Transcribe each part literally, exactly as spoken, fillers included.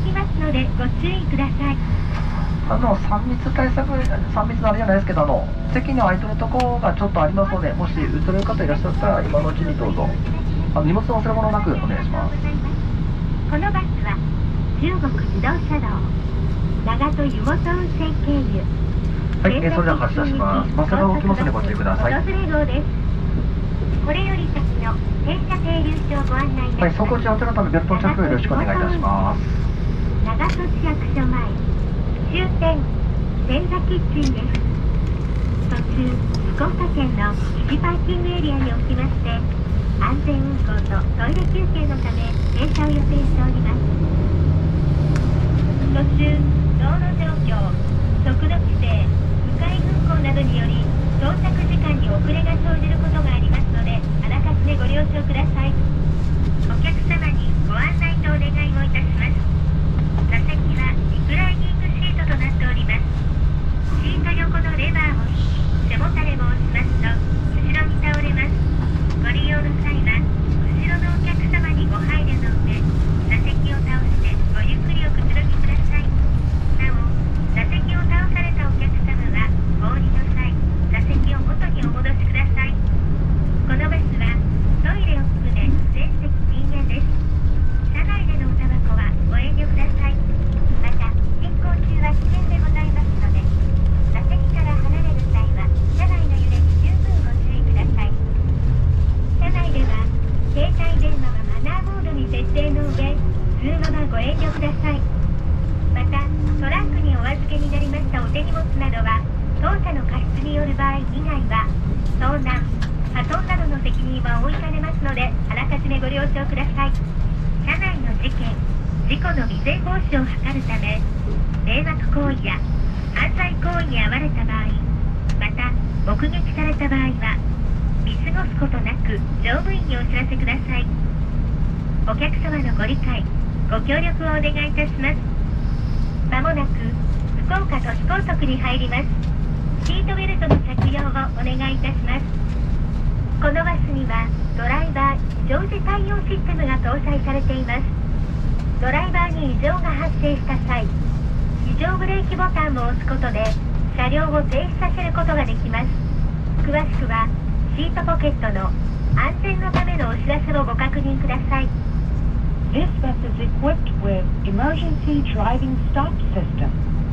きますのでご注意ください。 あのさん密対策、さん密のあれじゃないですけど、あの席に空いてるところがちょっとありますので、もし移れる方いらっしゃったら今のうちにどうぞ。あの荷物の忘れ物なくお願いします。 このバスは中国自動車道長門湯本温泉経由、 はい、えー、それでは発車します。バスが動きますのでご注意ください。 訪れ号です。これより先の停車停留所をご案内いたします。 はい、走行中お手のためベルト着用よろしくお願いいたします。 長門市役所前終点千座キッチンです。途中福岡県の基地パーキングエリアにおきまして安全運行とトイレ休憩のため停車を予定しております。途中道路状況、速度規制、迂回運行などにより到着時間に遅れが生じることがありますのであらかじめご了承ください。お客様にご案内とお願いをいたします。座席はリクライニングシートとなっております。シート横のレバーを引き背もたれを押しますと後ろに倒れます。ご利用の際は後ろのお客様にご配慮の上座席を倒してごゆっくりおくつろぎください。なお座席を倒されたお客様はお降りの際座席を元にお戻しください。このバスはトイレを含め全席禁煙です。車内でのおタバコはご遠慮ください。また進行中は危険でございますので座席から離れる際は車内の揺れに十分ご注意ください。車内では携帯電話はマナーモードに設定の上通話はご遠慮ください。またトランクにお預けになりましたお手荷物などは当社の過失による場合以外は盗難、破損などの責任は負いかねますのであらかじめご了承ください。車内の事件、事故の未然防止を図るため迷惑行為や犯罪行為に遭われた場合、また目撃された場合は見過ごすことなく乗務員にお知らせください。お客様のご理解、ご協力をお願いいたします。まもなく福岡都市高速に入ります。シートベルトの着用をお願いいたします。このバスにはドライバー異常時対応システムが搭載されています。ドライバーに異常が発生した際、非常ブレーキボタンを押すことで車両を停止させることができます。詳しくはシートポケットの安全のためのお知らせをご確認ください。This bus is equipped with emergency driving stop system.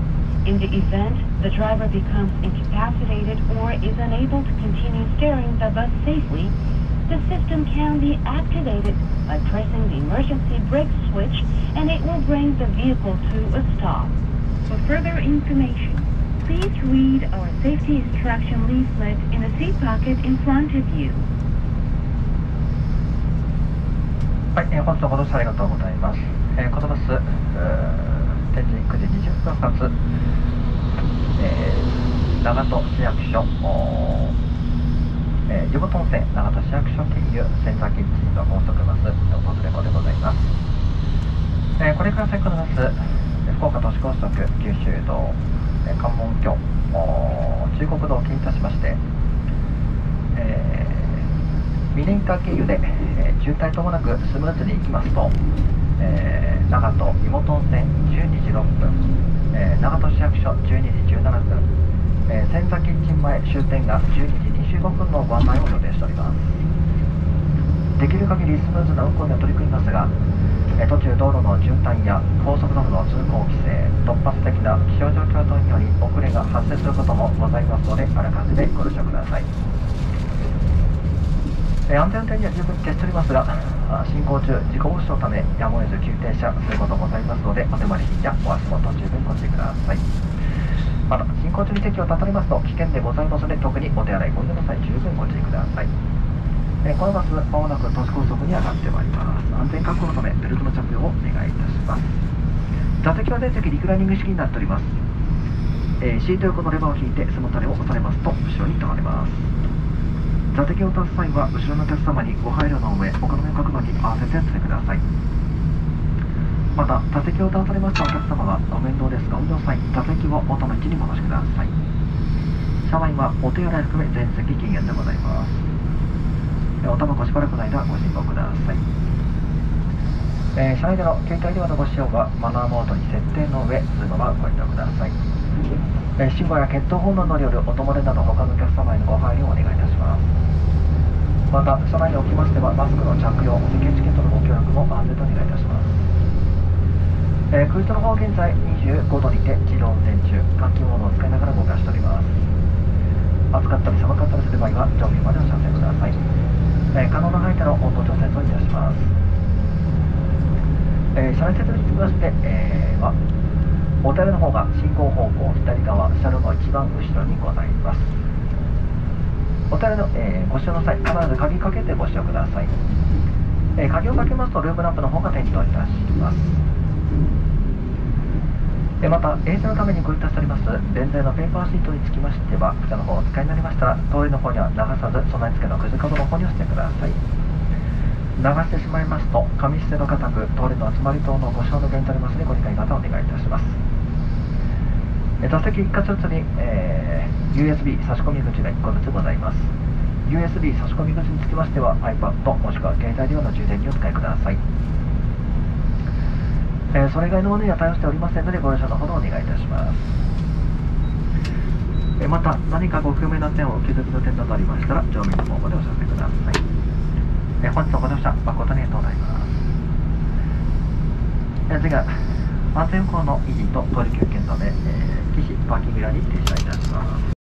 In the event the driver becomes incapacitated or is unable to continue steering the bus safely, the system can be activated by pressing the emergency brake switch and it will bring the vehicle to a stop. For further information, please read our safety instruction leaflet in the seat pocket in front of you. はい、えー、本日のご乗車ありがとうございます。えー、このバス、えー、天神くじにじゅっぷん発、えー、長門市役所、えー、湯本温泉長門市役所経由千座キッチンの高速バスお訪れ号でございます。えー、これから先のバス、福岡都市高速九州道、えー、関門橋、中国道を起点としまして、えーミネイター経由で、えー、渋滞ともなくスムーズに行きますと、えー、長門湯本温泉じゅうにじろっぷん、えー、長門市役所じゅうにじじゅうななふん、えー、千座キッチン前終点がじゅうにじにじゅうごふんのご案内を予定しております。できる限りスムーズな運行には取り組みますが、えー、途中道路の渋滞や高速道路の通行規制、突発的な気象状況等により遅れが発生することもございますのであらかじめご了承ください。安全運転には十分に徹しておりますが、進行中、事故防止のためやむを得ず急停車することもございますので、お手回り品やお足元十分ご注意ください。また、進行中に席を立たれますと危険でございますので、特にお手洗いご利用の際、十分ご注意ください。このバス、まもなく都市高速に上がってまいります。安全確保のため、ベルトの着用をお願いいたします。座席は全席リクライニング式になっております。えー、シート横のレバーを引いて背もたれを押されますと、後ろに倒れます。座席を立つ際は後ろのお客様にご配慮の上お好みの角度に合わせてお詰めください。また座席を倒されましたお客様はご面倒ですが降りの際座席を元の位置に戻してください。車内はお手洗い含め全席禁煙でございます。おタバコしばらくの間ご辛抱ください。 えー、車内での携帯電話のご使用はマナーモードに設定の上、そのままご利用ください。えー、信号や血糖本能による音漏れなど他のお客様へのご配慮をお願いいたします。また、車内におきましてはマスクの着用、世間チケットのご協力も安全とお願いいたします。えー、クルーズの方現在にじゅうごどにて自動運転中、換気モードを使いながら動かしております。暑かったり寒かったりする場合は上下までお調整ください。えー、可能な範囲での温度調節をいたします。えー、車内設備につきまして、えー、はお手の方が進行方向左側、車両の一番後ろにございます。お手の、えー、ご使用の際、必ず鍵かけてご使用ください。えー、鍵をかけますとルームランプの方が点灯いたします。えー、また、衛生のためにご用意しております電税のペーパーシートにつきましては、こちらの方をお使いになりましたら、通りの方には流さず、備え付けのくじかごの方にお捨てください。流してしまいますと、紙捨ての固く、通りの集まり等のご使用の原因となりますので、ご理解方お願いいたします。え座席一箇所ずつに、えー、ユーエスビー 差し込み口がいっこずつございます。ユーエスビー 差し込み口につきましては iPad もしくは携帯電話の充電にお使いください。えー、それ以外のものには対応しておりませんのでご了承のほどお願いいたします。えー、また何かご不明な点をお気づきの点などありましたら乗務員の方までお知らせください。えー、本日のご乗車誠にありがとうございます。えー、次は安全運行の維持と通り休憩のため、えー、岸パーキングエリアに停車いたします。